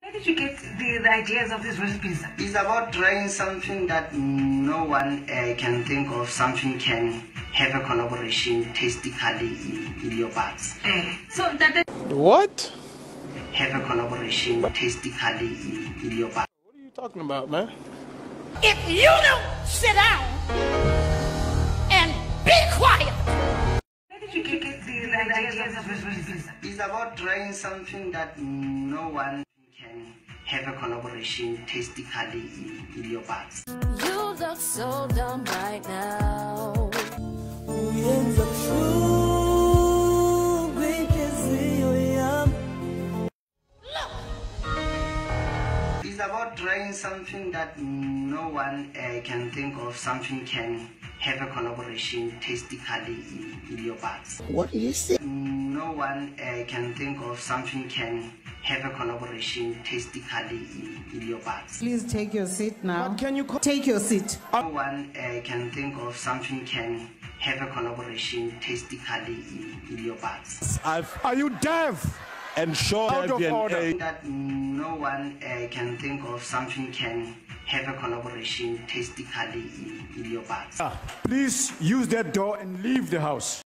Where did you get the ideas of these recipes? It's about trying something that no one can think of, something can have a collaboration tastically in your parts. So that What? Have a collaboration tastically in your parts. What are you talking about, man? If you don't sit down and be quiet. where did you get the ideas of these recipes? It's about trying something that no one can have a collaboration tastically in your parts. You look so dumb right now. It's about trying something that no one can think of, something can have a collaboration tastically in your parts. What did you say? No one can think of, something can have a collaboration tastically in your parts. Please take your seat now. But can you Take your seat. No one can think of, something can have a collaboration tastically in your parts. Are you deaf? And sure, out of order. That no one can think of, something can have a collaboration tastically in your parts. Please use that door and leave the house.